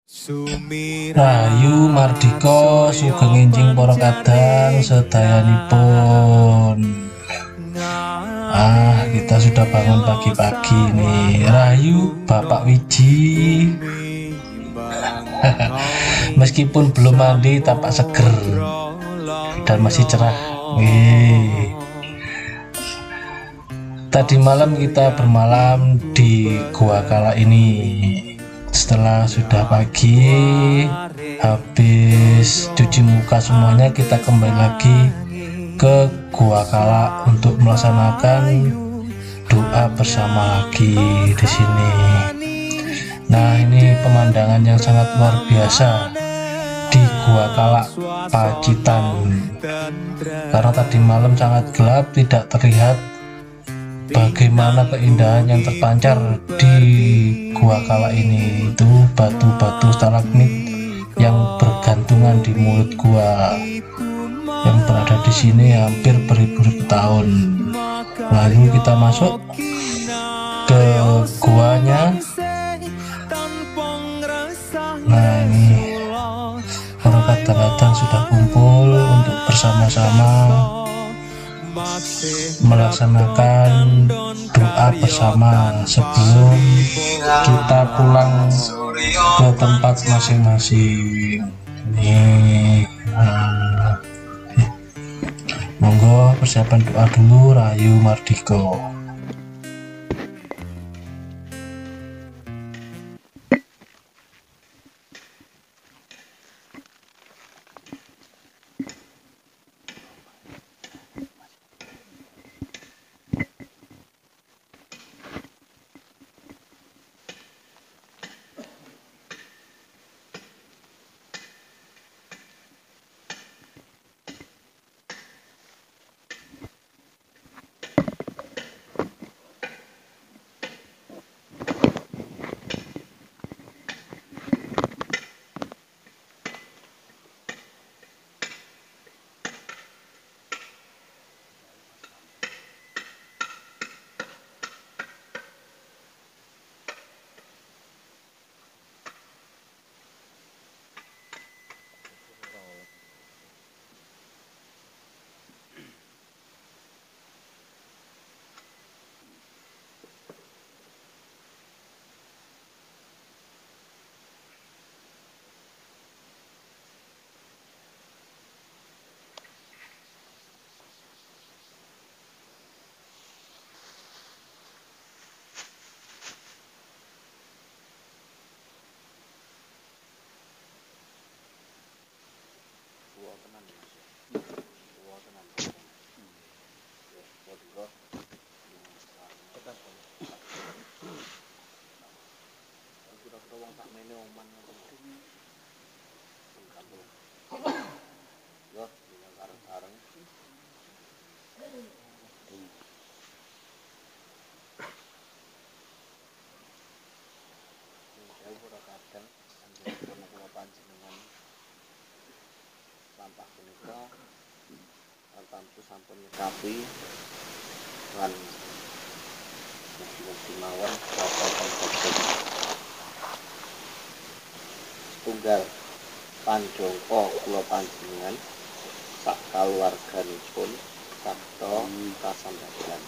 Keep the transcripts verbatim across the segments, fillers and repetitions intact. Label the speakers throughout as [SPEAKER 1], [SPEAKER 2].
[SPEAKER 1] Rahayu Mardika sugeng enjing para kadang sedayanipun. Ah, kita sudah bangun pagi-pagi nih. Rahayu Bapak Wiji. Meskipun belum mandi tampak seger dan masih cerah. Wih. Tadi malam kita bermalam di Gua Kala ini. Setelah sudah pagi, habis cuci muka semuanya, kita kembali lagi ke Gua Kala untuk melaksanakan doa bersama lagi di sini. Nah, ini pemandangan yang sangat luar biasa di Gua Kala Pacitan. Karena tadi malam sangat gelap, tidak terlihat bagaimana keindahan yang terpancar di Gua Kala ini. Itu batu-batu stalagmit yang bergantungan di mulut gua yang berada di sini hampir beribu-ribu tahun. Lalu kita masuk ke guanya. Nah, ini para kadang-kadang sudah kumpul untuk bersama-sama melaksanakan doa bersama sebelum kita pulang ke tempat masing-masing. Nih, nah, monggo persiapan doa dulu. Rahayu Mardika.
[SPEAKER 2] Sampah punika tamtu sampun nyekapi lan mugi-mugi mawon babagan bagus tunggal panjangka kula panjenengan sak kaluwarganipun sabda kasambadan.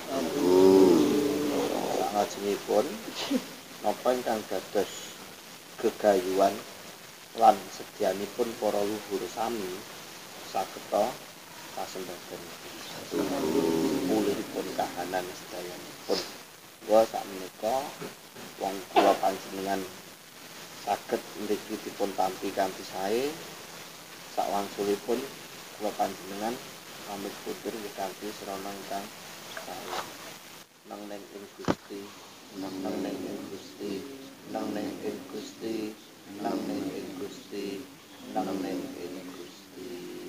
[SPEAKER 2] Salajengipun napa ingkang dados gegayuhan lan sedianipun para luhur sami sageta kasembadan mulihipun kahanan sedayanipun. Kula sakmenika wong kula panjenengan saged mriki dipun tampi kanthi sae, sakwangsulipun kula panjenengan pamit putur kanthi srana ingkang sae. Nang ning ing Gusti, nang ning ing Gusti, nang ning ing Gusti, nang ning ing Gusti, nang ning ing Gusti.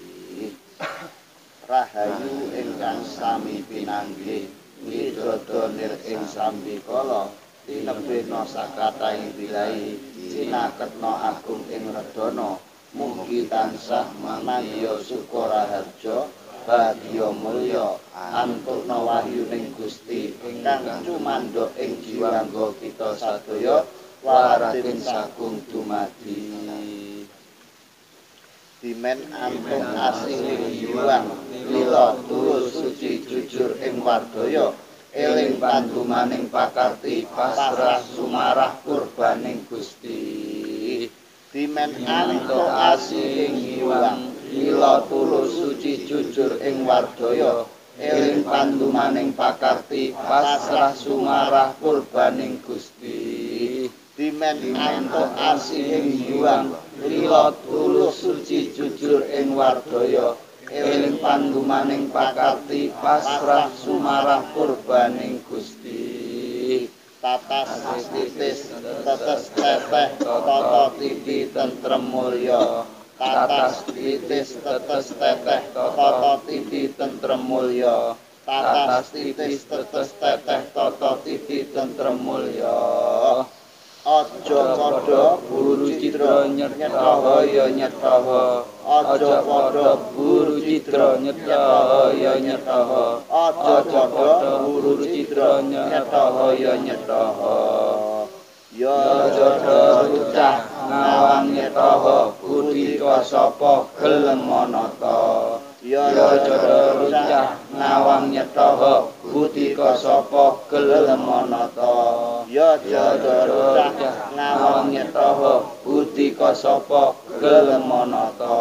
[SPEAKER 2] Rahayu ingkang sami pinanggih widodo nir ing sambikala tinebena sakataing bilahi sinaketna agung ing redana mugi tansah manandya sukara harja bagya mulya antukna wahyuning Gusti ingkang cumandha ing jiwangga kita sadaya waratin sagung dumadi dimen antuk asih yuang lila tulus suci jujur ing wardaya eling pandumaning pakarti pasrah sumarah kurbaning Gusti dimen antuk asih yuang lila tulus suci jujur ing wardaya eling pandumaning pakarti pasrah sumarah kurbaning Gusti dimen antuk asih yuang lila tulus suci jujur ing wardaya eling pandumaning pakarti pasrah sumarah kurbaning Gusti tatas titis tetes teteh tata titi tentrem mulya tatas titis tetes teteh tata titi tentrem mulya tatas titis tetes teteh tata titi tentrem mulya aja padha buru citra nyetaha ya nyetaha aja padha buru citra nyetaha ya nyetaha aja padha buru citra nyetaha ya nyetaha ya jada rucah ngawang nyetaha budika sapa gelem manata ya jada rucah ngawang nyetaha budika sapa gelem manata ya jada rucah ngawang nyetaha budika sapa gelem manata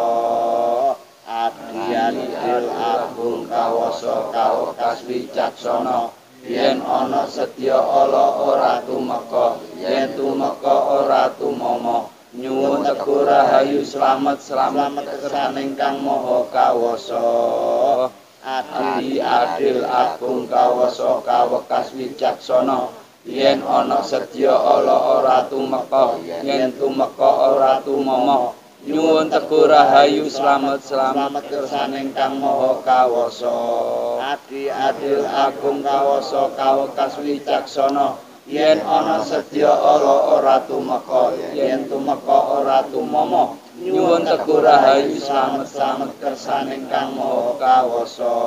[SPEAKER 2] adiyadil agung kawasa kawekas wicaksana yen ana sedya ala ora tumeka yen tumeka ora tumama nyuwun teguh rahayu slamet slamet kersaning kang maha kawasa adi adil agung kawasa kawekas wicaksana yen ana sedya ala ora tumeka yen tumeka ora tumama nyuwun teguh rahayu slamet slamet kersaning kang maha kawasa adi adil agung kawasa kawekas wicaksana yen ana sedya ala ora tumeka yen tumeka ora tumama nyuwun teguh rahayu slamet slamet kersaning kang maha kawasa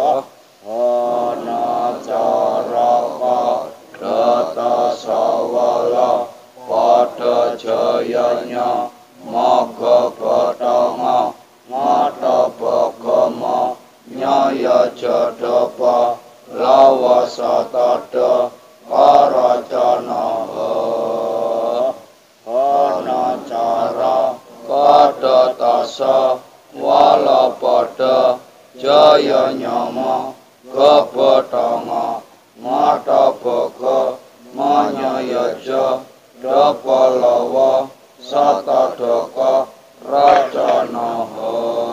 [SPEAKER 2] ana caraka data sawala padha jayanya maga bathanga mata bagama nyaya jadapa lawa satada karacana ana cara pada tasa wala pada jaya nyama gebathanga mata baga manyayaja dapa lawa satadaka racanaha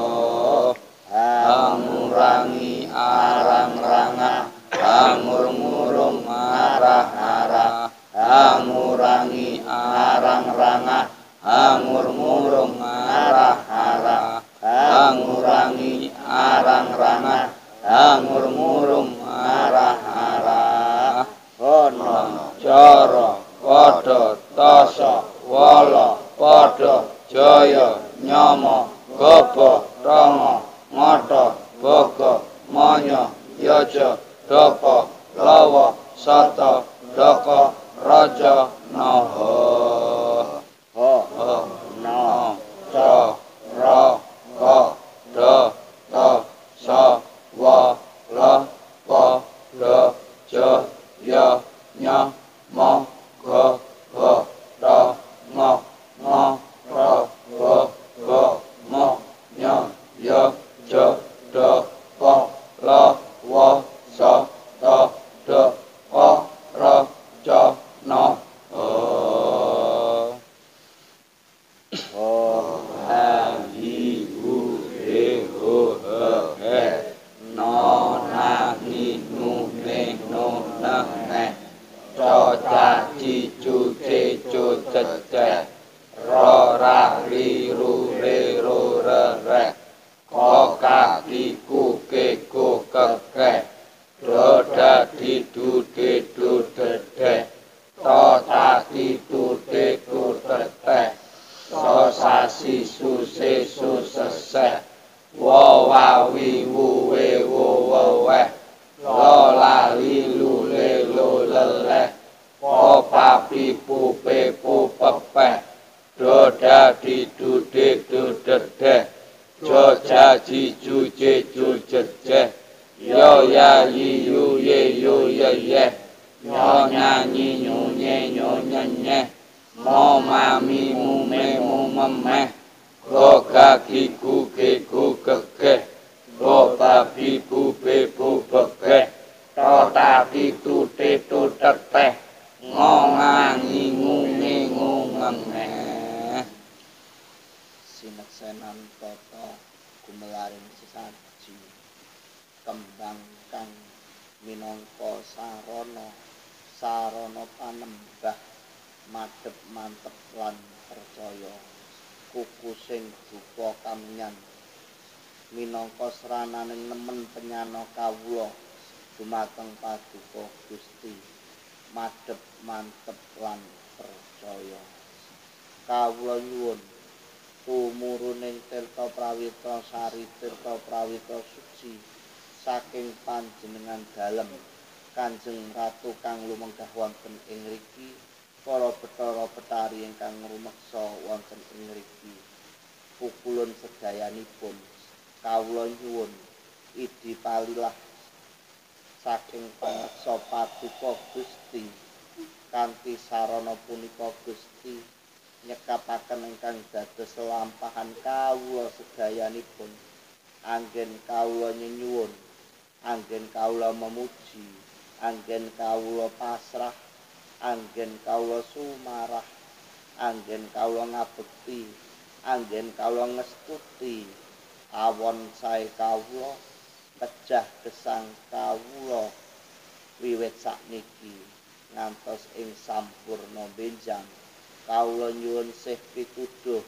[SPEAKER 2] angurangi arang-rangah angur-ngurung arah-arah angurangi arang-rangah angur-ngurung arah-arah angurangi arang-rangah angur-ngurung arah-arah ana cara padha tasa wala padha jaya nyama gebathanga mata baga manya yaja dapa lawa sata daka raja naha ha ha na ca ra ka da ta sa wa la pa da ja ya nya ma ga ha da ma ma ra ga ga ma nya ya ja da pa la wa sa ta da pa ra ja na oh ha hi hu he ho ha he no na ni nu ne no na ne cho cha chi chu che chu che che ro ra ri ru re ro ra re ko ka ki ku ke ku ka ke do da di du de du de de to ta ti tu te tu te te so sa si su se su se se wo wa wi wu we wo wo we lo la li lu le lo le le po pa pi pu pe pu pe pe do da di du de du de de
[SPEAKER 3] Jo ja ji ju je ju je je. Yo ya yi yu ye yu ye ye. Nyo nya nyi nyu nye nyo nye nye. Mo ma mi mu me mu me me. Go ga gi gu ge gu ge ge. Bo ba bi bu be bu be ge. To ta ti tu te tu te te. Ngo nga ngi ngu nge ngu ngeng nge.
[SPEAKER 2] Sineksenan tata gumelaring sesaji kembang kang minangka sarana sarana panembah madhep mantep lan percaya kuku sing duka kamyan minangka srananing nemen penyana kawula dumateng paduka Gusti madhep mantep lan percaya kawula nyuwun tumuruning tirta prawita sari tirta prawita suci saking panjenengan dalem Kanjeng Ratu kang lumenggah wonten ing mriki para Bathara Betari ingkang rumeksa wonten ing mriki pukulun sedayanipun kawula nyuwun idi palilah saking pangreksa paduka Gusti kanthi sarana punika Gusti nyekapaken ingkang dados lampahan kawula sedayanipun anggen kawula nyuwun anggen kawula memuji anggen kawula pasrah anggen kawula sumarah anggen kawula ngabekti anggen kawula ngestuti awon sae kawula pejah gesang kawula wiwit sakniki ngantos ing sampurna benjang kawula nyuwun sih pituduh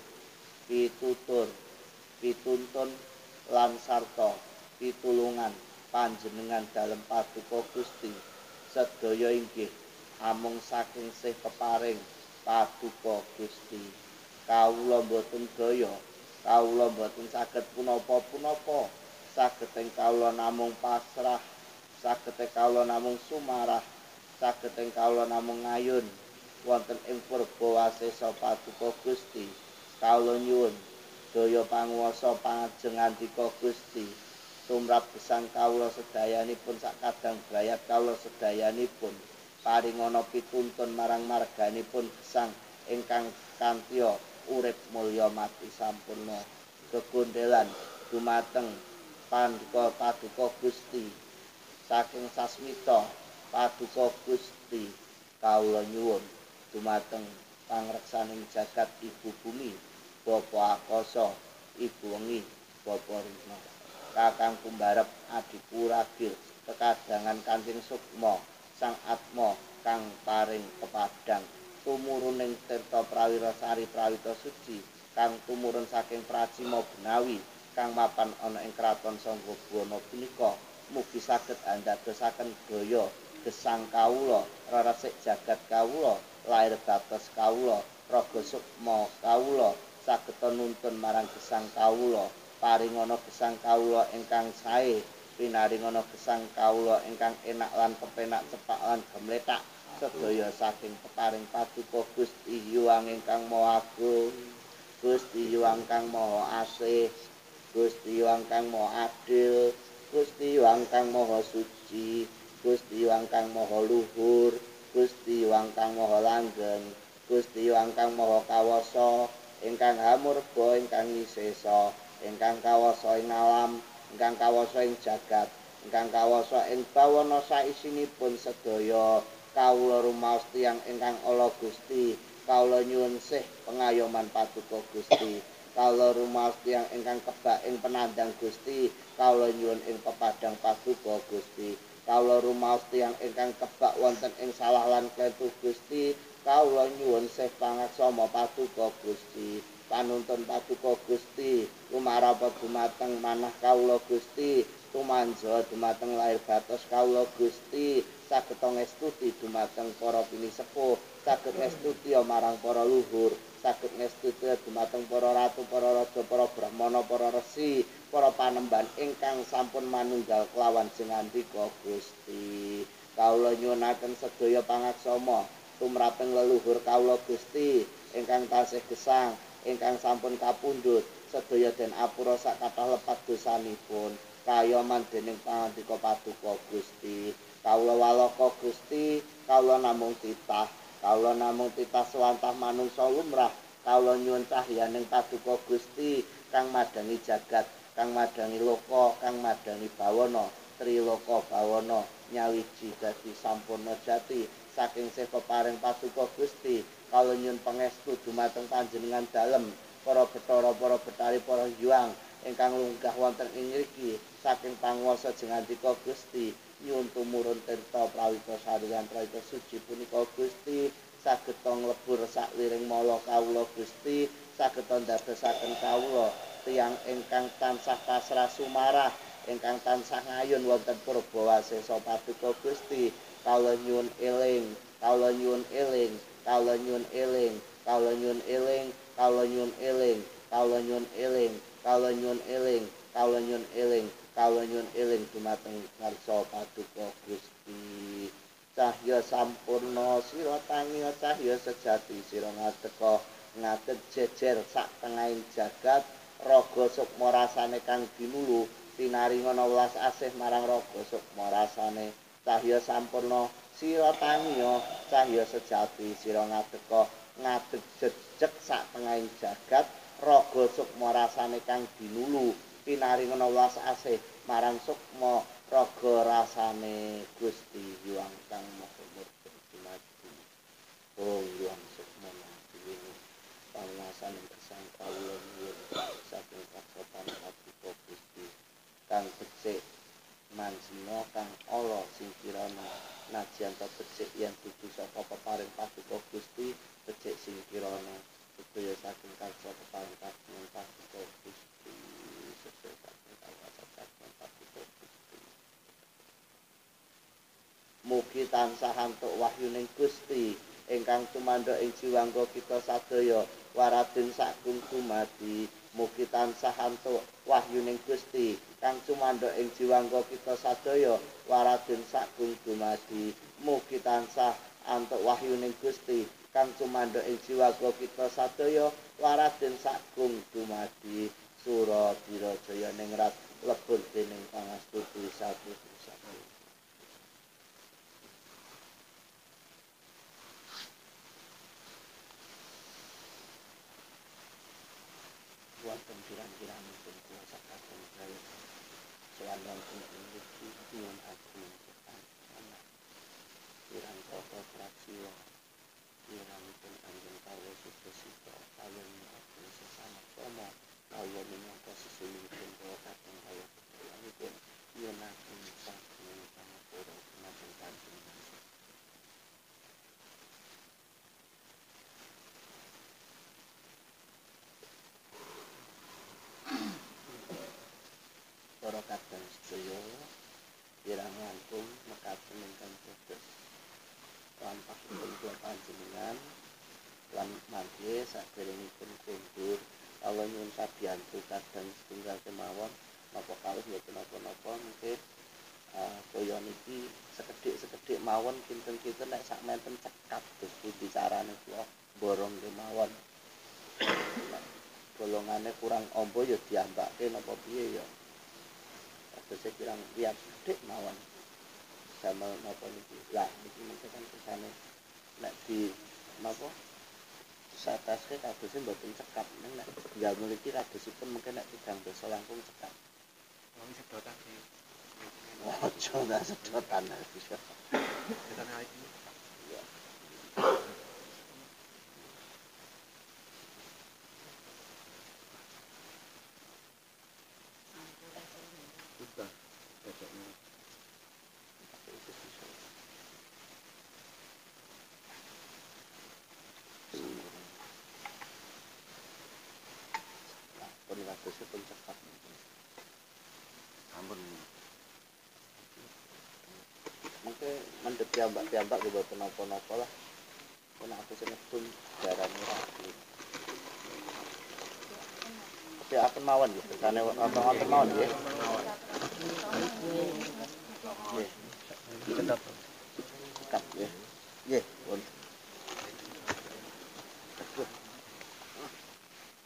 [SPEAKER 2] pitutur pituntun lan sarta pitulungan panjenengan dalem paduka Gusti sedaya inggih amung saking sih peparing paduka Gusti kawula boten daya kawula boten saged punapa-punapa saged ing kawula namung pasrah saged ing kawula namung sumarah saged ing kawula namung ngayun wonten ing purba wasesa paduka Gusti kawula nyuwun daya panguwasa pangajengandika Gusti tumrap gesang kawula sedayanipun sakadang brayat kawula sedayanipun paringana pituntun marang marganipun gesang ingkang kantya urip mulya mati sampurna kegondelan dumateng pandika paduka Gusti saking sasmita paduka Gusti kawula nyuwun dumateng pangreksaning jagat ibu bumi Bapa Akasa ibu wengi Bapa Rina kakang kumbarep adiku ragil kekadangan Kanjeng Sukma sang Atma kang paring kepadang tumuruning tirta prawira sari prawita suci kang tumurun saking Pracima Benawi kang mapan ana ing kraton Sanggabana punika mugi saged andadosaken daya gesang kawula reresik jagat kawula lair batos kawula raga sukma kawula saged nuntun marang gesang kawula paringana gesang kawula ingkang sae pinaringana gesang kawula ingkang enak lan kepenak cepak lan gemletak sedaya saking peparing paduka Gusti Hyang ingkang Maha Agung Gusti Hyang kang Maha Asih Gusti Hyang kang Maha Adil Gusti Hyang kang Maha Suci Gusti Hyang kang Maha Luhur Gusti Hyang kang Maha Langgeng Gusti Hyang kang Maha Kawasa ingkang hamurba ingkang nisesa ingkang kawasa ing alam ingkang kawasa ing jagat ingkang kawasa ing bawana saisinipun sedaya kawula rumaos tiyang ingkang ala Gusti kawula nyuwun sih pengayoman paduka Gusti kawula rumaos tiyang ingkang kebak ing penandang Gusti kawula nyuwun ing pepadang paduka Gusti kawula rumaos tiyang ingkang kebak wonten ing salah lan kletu Gusti kawula nyuwun sih pangaksama paduka Gusti panuntun paduka Gusti lumarapa dumateng manah kawula Gusti tumanja dumateng lair batos kawula Gusti saged ngestuti dumateng para pinisepuh saged ngestuti marang para luhur saged ngestuti dumateng para ratu para raja para brahmana para resi para panembahan ingkang sampun manunggal kelawan jengandika Gusti kawula nyuwunaken sedaya pangaksama tumraping leluhur kawula Gusti ingkang tasih gesang ingkang sampun kapundhut sedaya den apura sak kathah lepat dosanipun kaya mandening pangandika paduka Gusti kawula walaka Gusti kawula namung titah kawula namung titah swantah manungsa lumrah kawula nyuwun cahyaning paduka Gusti kang madangi jagat kang madangi loka kang madangi bawana triloka bawana nyawiji dadi sampurna jati saking sih peparing paduka Gusti kawula nyuwun pangestu dumateng panjenengan dalem para Bathara para Betari para Hyuang ingkang lunggah wonten ing mriki saking panguwasa jengandika Gusti nyuwun tumurun tirta prawita sareyan prawita suci punika Gusti saged nglebur sakliring mala kawula Gusti saged ndadosaken kawula tiyang ingkang tansah pasrah sumarah ingkang tansah ngayun wonten purba wasesa paduka Gusti kawula nyuwun eling kawula nyuwun eling kawula nyuwun eling kawula nyuwun eling kawula nyuwun eling kawula nyuwun eling kawula nyuwun eling kawula nyuwun eling kawula nyuwun eling dumateng ngarsa paduka Gusti cahya sampurna sira tangya cahya sejati sira ngadeka ngadeg jejer sak tengahing jagat raga sukma rasane kang dinulu pinaringana welas asih marang raga sukma rasane cahya sampurna sira tangya cahya sejati sira ngadeka ngadeg jejeg sak tengahing jagat raga sukma rasane kang dinulu pinaringana welas asih marang sukma raga rasane Gusti Hyuang kang maha murka dumadi oh Hyuang sukma ngadini panguasane gesang kawula nyuwun saking kasopan paduka Gusti kang becik manjina kang ala sing kirana najan ta becik yen dudu saka peparing paduka Gusti becik sing kirana sedaya saking karsa peparing kagungan paduka Gusti sedaya saking kawasa kagungan paduka Gusti mugi tansah antuk wahyuning Gusti ingkang tumandha ing jiwangga kita sadaya waradin sagung dumadi mugi tansah antuk wahyuning Gusti kang tumandha ing jiwangga kita sadaya waradin sagung dumadi mugi tansah antuk wahyuning Gusti kang tumandha ing jiwangga kita sadaya waradin sagung dumadi sura dirajaya ningrat lebur dening pangastuti satu satu wonten pirang-pirangipun kuasa katon kaya sowan wonten ing mriki nyuwun agung anak pirang tata prajiwa pirangipun anjing kawula sudasita kawula agung sesama sama kawula minangka sesulihipun kula katon kaya pirangipun nyuwun agung saking pangapura dumateng panjenengan para kadang sedaya kirang langkung mekaten ingkang dados lampahipun kula panjenengan lan mangke saderengipun kundur kawula nyuwun sabiyantu kadang setunggal kemawon napa kalih mboten napa-napa mungkin uh, kaya niki sekedhik-sekedhik mawon kinten-kinten nek sak menten cekap Gusti bicarane kula borong kemawon golongane kurang amba ya diambake napa piye ya terus kirang lihat dik mawon damel napa niki lah niki mungkin kan kesane nek di napa sataske kadose mboten cekap ning nek damel iki kadosipun mungkin nek tigang dasa langkung cekap wong sedotan iki ojo ndak sedotan bisa sedotan iki ya sudah besoknya nah pun kadosnya pun cepat ampun mungkin mendhet piambak-piambak juga kenapa-napa lah kena aku senepun darane rapi tapi akan mawon ya kesane wonten mawon ya nggih tetap tetap ya nggih pun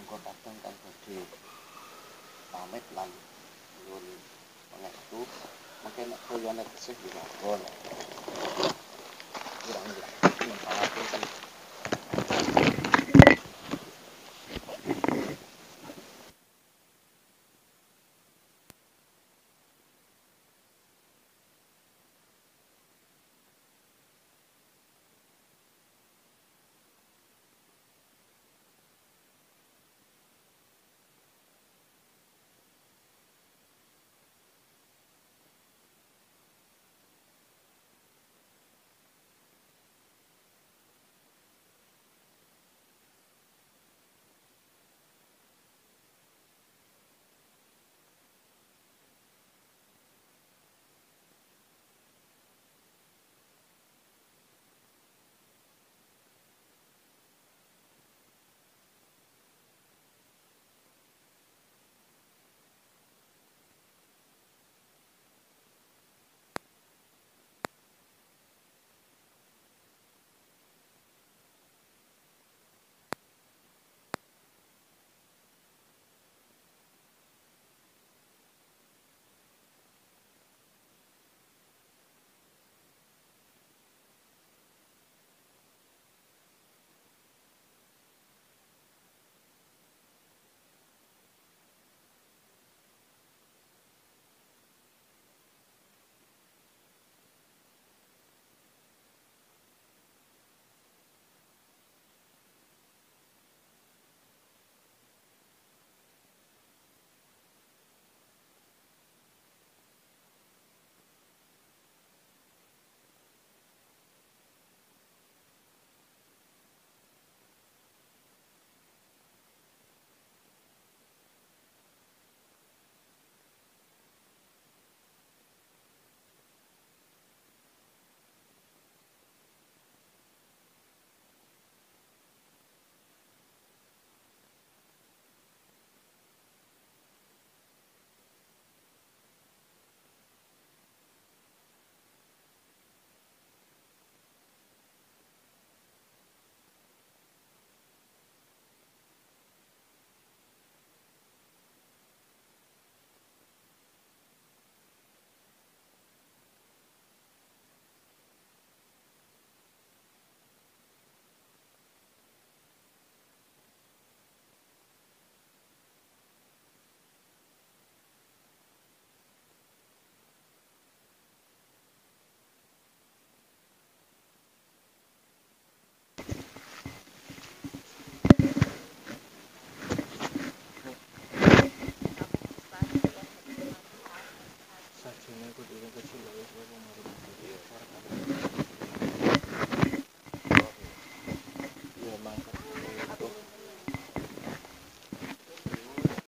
[SPEAKER 2] monggo kadang kan badhe pamit lan nyuwun pangestu mungkin nek kuyone kesih di monggo. Kurang-kurang.